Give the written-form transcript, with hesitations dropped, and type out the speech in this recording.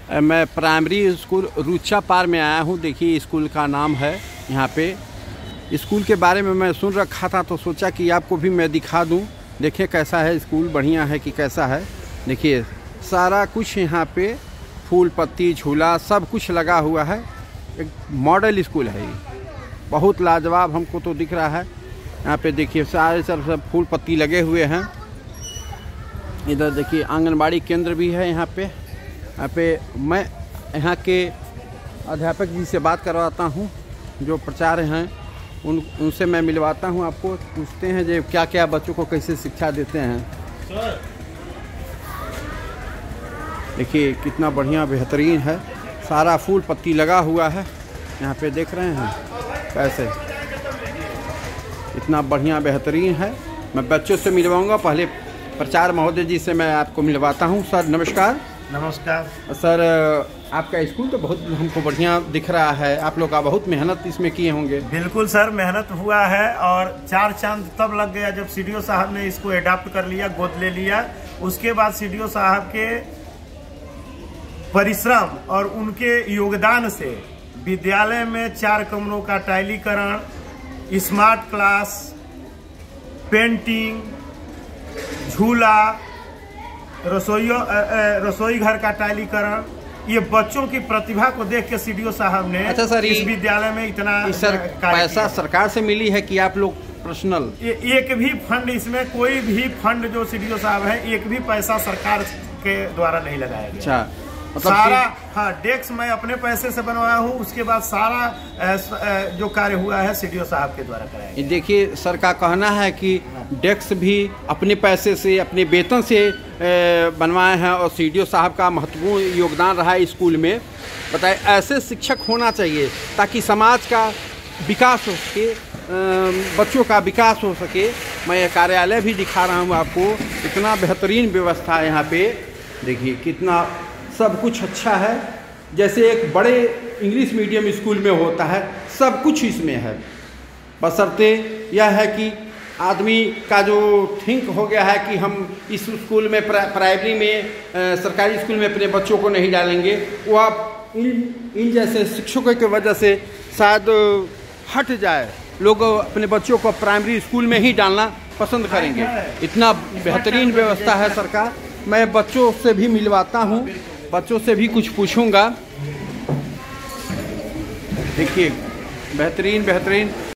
मैं primary school Rucha पार में आया हूँ। देखिए स्कूल का नाम है। यहाँ पे स्कूल के बारे में मैं सुन रखा था तो सोचा कि आपको भी मैं दिखा दूँ। देखिए कैसा है स्कूल, बढ़िया है कि कैसा है। देखिए सारा कुछ यहाँ पे फूल पत्ती झूला सब कुछ लगा हुआ है। एक मॉडल स्कूल है ये, बहुत लाजवाब हमको तो दिख रहा है। यहाँ पे देखिए सारे सब फूल पत्ती लगे हुए हैं। इधर देखिए आंगनबाड़ी केंद्र भी है। यहाँ पे मैं यहाँ के अध्यापक जी से बात करवाता हूँ, जो प्राचार्य हैं उनसे मैं मिलवाता हूँ। आपको पूछते हैं जो क्या क्या बच्चों को कैसे शिक्षा देते हैं। देखिए कितना बढ़िया बेहतरीन है, सारा फूल पत्ती लगा हुआ है। यहाँ पे देख रहे हैं कैसे, इतना बढ़िया बेहतरीन है। मैं बच्चों से मिलवाऊंगा, पहले प्राचार्य महोदय जी से मैं आपको मिलवाता हूँ। सर नमस्कार। नमस्कार सर, आपका स्कूल तो बहुत हमको बढ़िया दिख रहा है। आप लोग का बहुत मेहनत इसमें किए होंगे। बिल्कुल सर, मेहनत हुआ है और 4 चांद तब लग गया जब सीडीओ साहब ने इसको एडॉप्ट कर लिया, गोद ले लिया। उसके बाद सीडीओ साहब के परिश्रम और उनके योगदान से विद्यालय में 4 कमरों का टाइलीकरण, स्मार्ट क्लास, पेंटिंग, झूला, रसोई घर का टाइलीकरण, ये बच्चों की प्रतिभा को देख के सीडीओ साहब ने अच्छा सर, इस विद्यालय में इतना पैसा सरकार से मिली है कि आप लोग पर्सनल? एक भी फंड, इसमें कोई भी फंड जो सीडीओ साहब है, एक भी पैसा सरकार के द्वारा नहीं लगाया गया। अच्छा, मतलब सारा हाँ, डेस्क मैं अपने पैसे से बनवाया हूँ। उसके बाद सारा जो कार्य हुआ है सीडीओ साहब के द्वारा कराया गया। देखिए सर का कहना है कि डेस्क भी अपने पैसे से, अपने वेतन से बनवाए हैं और सीडीओ साहब का महत्वपूर्ण योगदान रहा है स्कूल में। बताए ऐसे शिक्षक होना चाहिए ताकि समाज का विकास हो सके, बच्चों का विकास हो सके। मैं ये कार्यालय भी दिखा रहा हूँ आपको, इतना बेहतरीन व्यवस्था है यहाँ पे। देखिए कितना सब कुछ अच्छा है, जैसे एक बड़े इंग्लिश मीडियम स्कूल में होता है, सब कुछ इसमें है। बशर्ते यह है कि आदमी का जो थिंक हो गया है कि हम इस स्कूल में प्राइमरी में सरकारी स्कूल में अपने बच्चों को नहीं डालेंगे, वो आप इन जैसे शिक्षकों की वजह से शायद हट जाए। लोग अपने बच्चों को प्राइमरी स्कूल में ही डालना पसंद करेंगे। इतना बेहतरीन व्यवस्था है सरकार। मैं बच्चों से भी मिलवाता हूँ, बच्चों से भी कुछ पूछूंगा। देखिए बेहतरीन।